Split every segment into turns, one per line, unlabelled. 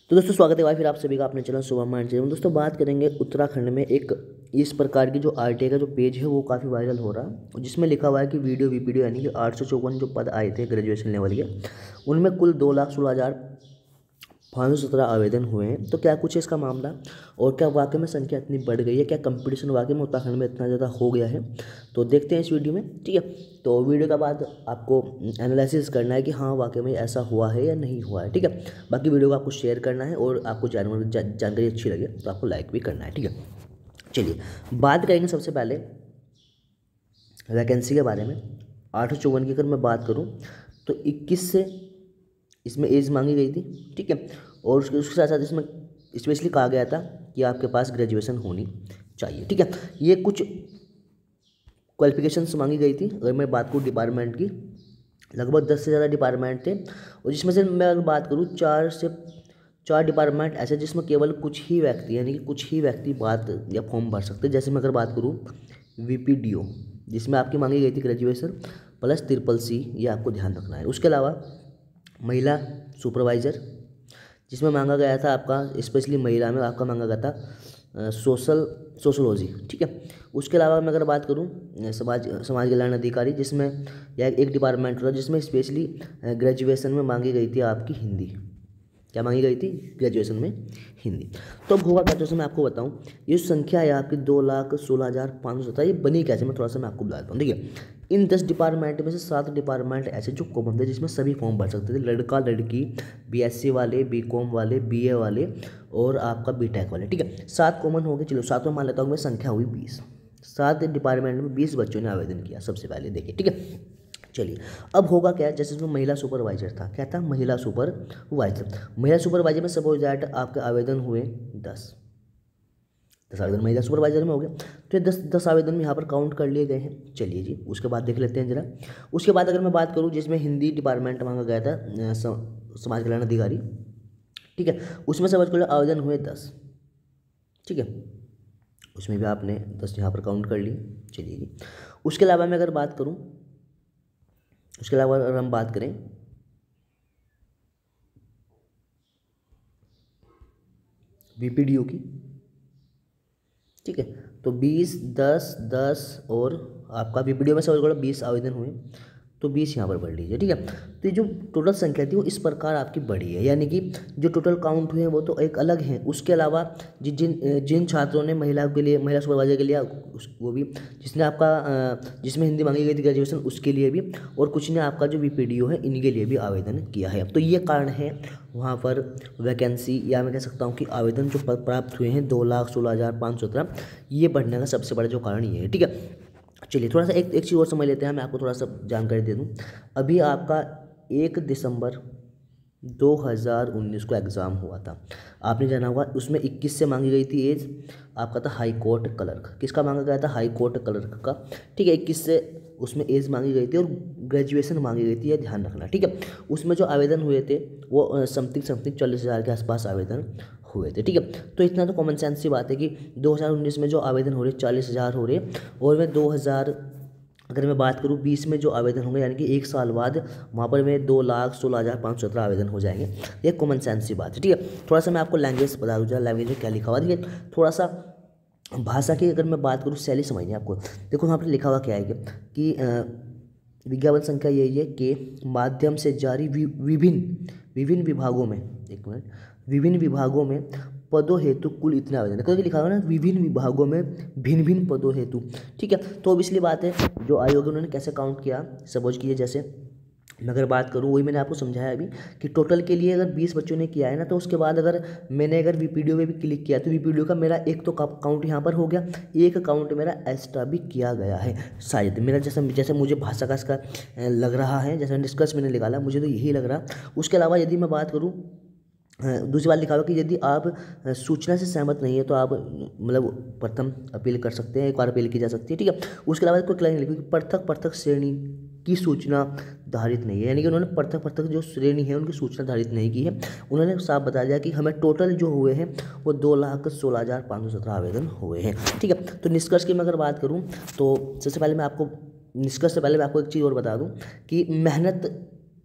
तो दोस्तों स्वागत है भाई फिर आप सभी का अपने चैनल सुबह माइंड से। दोस्तों बात करेंगे उत्तराखंड में एक इस प्रकार की जो आरटीआई का जो पेज है वो काफ़ी वायरल हो रहा है, जिसमें लिखा हुआ है कि वीडियो यानी कि 854 जो पद आए थे ग्रेजुएशन लेवल के, उनमें कुल 2,16,517 आवेदन हुए हैं। तो क्या कुछ है इसका मामला, और क्या वाकई में संख्या इतनी बढ़ गई है, क्या कंपटीशन वाकई में उत्तराखंड में इतना ज़्यादा हो गया है, तो देखते हैं इस वीडियो में। ठीक है, तो वीडियो के बाद आपको एनालिसिस करना है कि हाँ वाकई में ऐसा हुआ है या नहीं हुआ है। ठीक है, बाकी वीडियो को आपको शेयर करना है और आपको जानकारी अच्छी लगे तो आपको लाइक भी करना है। ठीक है, चलिए बात करेंगे सबसे पहले वैकेंसी के बारे में। 854 की अगर मैं बात करूँ तो 21 से इसमें एज मांगी गई थी। ठीक है, और उसके साथ साथ इसमें स्पेशली कहा गया था कि आपके पास ग्रेजुएशन होनी चाहिए। ठीक है, ये कुछ क्वालिफिकेशंस मांगी गई थी। अगर मैं बात करूँ डिपार्टमेंट की, लगभग 10 से ज़्यादा डिपार्टमेंट थे, और जिसमें से मैं अगर बात करूँ 4 डिपार्टमेंट ऐसे जिसमें केवल कुछ ही व्यक्ति यानी कि कुछ ही व्यक्ति बात या फॉर्म भर सकते। जैसे मैं अगर बात करूँ VPDO, जिसमें आपकी मांगी गई थी ग्रेजुएशन प्लस CCC, ये आपको ध्यान रखना है। उसके अलावा महिला सुपरवाइज़र, जिसमें मांगा गया था आपका स्पेशली महिला में आपका मांगा गया था सोशोलॉजी। ठीक है, उसके अलावा मैं अगर बात करूं समाज कल्याण अधिकारी, जिसमें यह एक डिपार्टमेंट था जिसमें स्पेशली ग्रेजुएशन में मांगी गई थी आपकी हिंदी। क्या मांगी गई थी ग्रेजुएशन में? हिंदी। तो अब होगा क्या, जैसे मैं आपको बताऊं, ये संख्या है आपकी 2,16,517, ये बनी कैसे, मैं थोड़ा सा मैं आपको बता देता हूँ। देखिए, इन 10 डिपार्टमेंट में से 7 डिपार्टमेंट ऐसे जो कॉमन थे, जिसमें सभी फॉर्म भर सकते थे, लड़का लड़की, BSc वाले, BCom वाले, BA वाले और आपका BTech वाले। ठीक है, 7 कॉमन हो गए। चलो 7 में मान लेता हूँ मैं, संख्या हुई 20। 7 डिपार्टमेंट में 20 बच्चों ने आवेदन किया सबसे पहले। देखिए, ठीक है, चलिए अब होगा क्या, जैसे इसमें महिला सुपरवाइजर था। क्या था? महिला सुपरवाइजर में सपोज दैट आपके आवेदन हुए 10 आवेदन महिला सुपरवाइजर में हो गए, तो ये 10 आवेदन में यहाँ पर काउंट कर लिए गए हैं। चलिए जी, उसके बाद देख लेते हैं जरा। उसके बाद अगर मैं बात करूँ जिसमें हिंदी डिपार्टमेंट मांगा गया था, समाज कल्याण अधिकारी। ठीक है, उसमें समझ कर आवेदन हुए 10। ठीक है, उसमें भी आपने 10 यहाँ पर काउंट कर लिए। चलिए जी, उसके अलावा मैं अगर बात करूँ, उसके अलावा अगर हम बात करें VPDO की, ठीक है, तो 20, 10, 10 और आपका VPDO में समझ लो 20 आवेदन हुए, तो 20 यहाँ पर पढ़ लीजिए। ठीक है, तो ये जो टोटल संख्या थी वो इस प्रकार आपकी बढ़ी है, यानी कि जो टोटल काउंट हुए हैं वो तो एक अलग हैं। उसके अलावा जिन जिन छात्रों ने महिला के लिए, महिला सुपरवाइजर के लिए वो भी, जिसने आपका जिसमें हिंदी मांगी गई थी ग्रेजुएशन, उसके लिए भी, और कुछ ने आपका जो VPDO है इनके लिए भी आवेदन किया है। तो ये कारण है वहाँ पर वैकेंसी, या मैं कह सकता हूँ कि आवेदन जो प्राप्त हुए हैं 2,16,517, ये बढ़ने का सबसे बड़ा जो कारण ये है। ठीक है, चलिए थोड़ा सा एक चीज़ और समझ लेते हैं। मैं आपको थोड़ा सा जानकारी दे दूं। अभी आपका 1 दिसंबर 2019 को एग्ज़ाम हुआ था, आपने जाना होगा। उसमें 21 से मांगी गई थी एज, आपका था हाई कोर्ट क्लर्क। किसका मांगा गया था? हाई कोर्ट क्लर्क का। ठीक है, 21 से उसमें एज मांगी गई थी और ग्रेजुएशन मांगी गई थी, यह ध्यान रखना। ठीक है, उसमें जो आवेदन हुए थे वो समथिंग 40,000 के आसपास आवेदन हुए थे। ठीक है, तो इतना तो कॉमन सेंस सी बात है कि 2019 में जो आवेदन हो रहे 40,000 हो रहे, और मैं 2000 अगर मैं बात करूँ 20 में जो आवेदन होंगे, यानी कि 1 साल बाद वहाँ पर में 2,16,517 आवेदन हो जाएंगे। ये कॉमन सेंस सी बात है। ठीक है, थोड़ा सा मैं आपको लैंग्वेज बता दूँ, लैंग्वेज में क्या लिखा हुआ है। थोड़ा सा भाषा की अगर मैं बात करूँ, शैली समझनी आपको। देखो वहाँ पर लिखा हुआ क्या है कि विज्ञापन संख्या यही है कि माध्यम से जारी विभिन्न विभागों में, एक मिनट, विभिन्न विभागों में पदों हेतु कुल इतने आवेदन। क्योंकि लिखा हुआ है ना, विभिन्न विभागों में भिन्न पदों हेतु। ठीक है, तो अब इसलिए बात है जो आयोग उन्होंने कैसे काउंट किया, सपोज किए जैसे मैं अगर बात करूँ, वही मैंने आपको समझाया अभी कि टोटल के लिए अगर 20 बच्चों ने किया है ना, तो उसके बाद अगर मैंने VPDO में भी क्लिक किया तो VPDO का मेरा एक तो काउंट यहाँ पर हो गया, एक काउंट मेरा एक्स्ट्रा भी किया गया है शायद। मेरा जैसे मुझे भाषा का इसका लग रहा है, जैसे निष्कर्ष मैंने निकाला, मुझे तो यही लग रहा। उसके अलावा यदि मैं बात करूँ, दूसरी बात लिखा हुआ कि यदि आप सूचना से सहमत नहीं है तो आप मतलब प्रथम अपील कर सकते हैं, एक बार अपील की जा सकती है। ठीक है, उसके अलावा कोई क्लाइन लिखी कि पृथक श्रेणी की सूचना धारित नहीं है, यानी कि उन्होंने पृथक जो श्रेणी है उनकी सूचना धारित नहीं की है। उन्होंने साफ बता दिया कि हमें टोटल जो हुए हैं वो 2,16,517 आवेदन हुए हैं। ठीक है, तो निष्कर्ष की मैं अगर बात करूँ तो सबसे पहले मैं आपको, निष्कर्ष से पहले मैं आपको एक चीज़ और बता दूँ कि मेहनत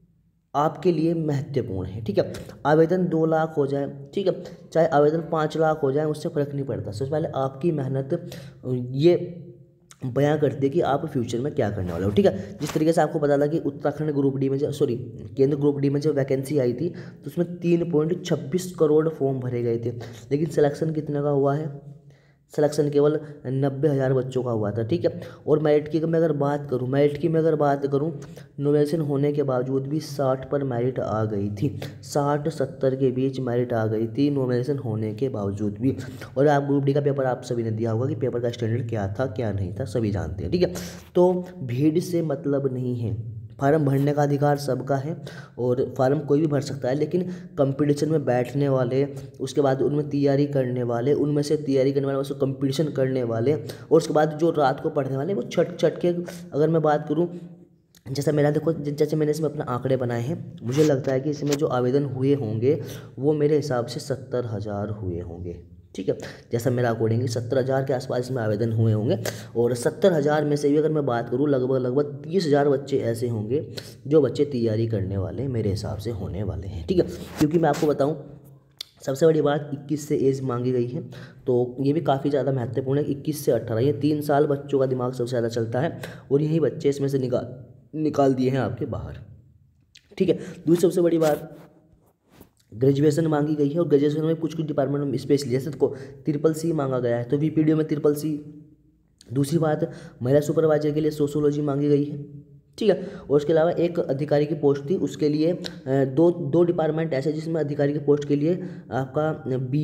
आपके लिए महत्वपूर्ण है। ठीक है, आवेदन 2 लाख हो जाए, ठीक है, चाहे आवेदन 5 लाख हो जाए, उससे फ़र्क नहीं पड़ता। सबसे पहले आपकी मेहनत ये बयां करती है कि आप फ्यूचर में क्या करने वाले हो। ठीक है, जिस तरीके से आपको पता था कि उत्तराखंड ग्रुप डी में जो केंद्र ग्रुप डी में जो वैकेंसी आई थी, तो उसमें 3.26 करोड़ फॉर्म भरे गए थे, लेकिन सिलेक्शन कितने का हुआ है? सिलेक्शन केवल 90,000 बच्चों का हुआ था। ठीक है, और मेरिट की मैं अगर बात करूं, नॉमिनेशन होने के बावजूद भी 60 पर मेरिट आ गई थी, 60-70 के बीच मेरिट आ गई थी नॉमिनेशन होने के बावजूद भी। और आप ग्रुप डी का पेपर आप सभी ने दिया होगा कि पेपर का स्टैंडर्ड क्या था क्या नहीं था, सभी जानते हैं। ठीक है, तो भीड़ से मतलब नहीं है, फार्म भरने का अधिकार सबका है और फार्म कोई भी भर सकता है, लेकिन कंपटीशन में बैठने वाले, उसके बाद उनमें तैयारी करने वाले, उनमें से तैयारी करने वाले, उसको कंपटीशन करने वाले, और उसके बाद जो रात को पढ़ने वाले, वो छट के, अगर मैं बात करूँ, जैसा मेरा देखो, जैसे मैंने इसमें अपने आंकड़े बनाए हैं, मुझे लगता है कि इसमें जो आवेदन हुए होंगे वो मेरे हिसाब से 70,000 हुए होंगे। ठीक है, जैसा मेरा अकॉर्डिंगली 70,000 के आसपास इसमें आवेदन हुए होंगे, और 70,000 में से भी अगर मैं बात करूँ, लगभग 30,000 बच्चे ऐसे होंगे जो बच्चे तैयारी करने वाले मेरे हिसाब से होने वाले हैं। ठीक है, क्योंकि मैं आपको बताऊँ, सबसे बड़ी बात 21 से एज मांगी गई है, तो ये भी काफ़ी ज़्यादा महत्वपूर्ण है। 21 से 18, ये 3 साल बच्चों का दिमाग सबसे ज़्यादा चलता है, और यही बच्चे इसमें से निकाल दिए हैं आपके बाहर। ठीक है, दूसरी सबसे बड़ी बात, ग्रेजुएशन मांगी गई है, और ग्रेजुएशन में कुछ डिपार्टमेंट में स्पेशली, जैसे को CCC मांगा गया है, तो VPDO में CCC। दूसरी बात, महिला सुपरवाइजर के लिए सोशोलॉजी मांगी गई है। ठीक है, और उसके अलावा एक अधिकारी की पोस्ट थी, उसके लिए दो डिपार्टमेंट ऐसे जिसमें अधिकारी की पोस्ट के लिए आपका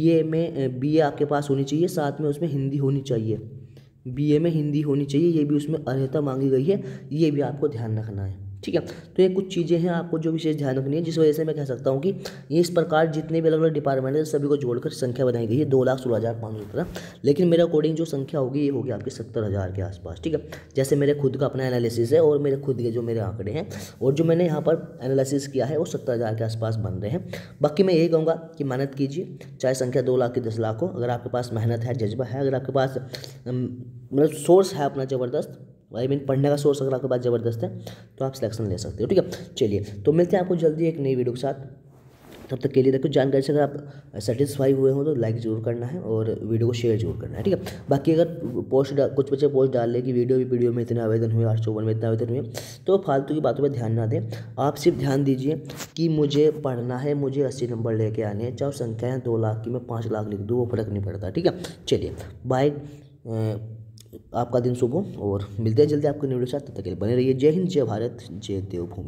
BA आपके पास होनी चाहिए, साथ में उसमें हिंदी होनी चाहिए, BA में हिंदी होनी चाहिए, ये भी उसमें अर्हता मांगी गई है, ये भी आपको ध्यान रखना है। ठीक है, तो ये कुछ चीज़ें हैं आपको जो विशेष ध्यान रखनी है, जिस वजह से मैं कह सकता हूँ कि ये इस प्रकार जितने भी अलग अलग डिपार्टमेंट है सभी को जोड़कर संख्या बनाई गई है 2,16,517, लेकिन मेरे अकॉर्डिंग जो संख्या होगी ये होगी आपके 70,000 के आसपास। ठीक है, जैसे मेरे खुद का अपना एनालिसिस है, और मेरे खुद के जो मेरे आंकड़े हैं और जो मैंने यहाँ पर एनालिसिस किया है, वो 70,000 के आसपास बन रहे हैं। बाकी मैं यही कहूँगा कि मेहनत कीजिए, चाहे संख्या 2 लाख की 10 लाख हो, अगर आपके पास मेहनत है, जज्बा है, अगर आपके पास मतलब सोर्स है अपना ज़बरदस्त, आई मीन पढ़ने का सोर्स अगर आपके पास ज़बरदस्त है, तो आप सिलेक्शन ले सकते हो। ठीक है, चलिए, तो मिलते हैं आपको जल्दी एक नई वीडियो के साथ। तब तक के लिए देखो, जानकारी से अगर आप सेटिस्फाई हुए हो तो लाइक जरूर करना है और वीडियो को शेयर जरूर करना है। ठीक है, बाकी अगर कुछ बच्चे पोस्ट डाल ले कि वीडियो में इतने आवेदन हुए, 854 में इतने आवेदन हुए, तो फालतू की बातों पर ध्यान ना दें। आप सिर्फ ध्यान दीजिए कि मुझे पढ़ना है, मुझे 80 नंबर लेके आने हैं, चाहे संख्याएँ 2 लाख की मैं 5 लाख लिख दूँ, वो फर्क नहीं पड़ता। ठीक है, चलिए बाय, आपका दिन शुभ हो, और मिलते हैं जल्दी आपको न्यू वीडियो के साथ। तब तक के लिए बने रहिए। जय हिंद, जय भारत, जय देवभूमि।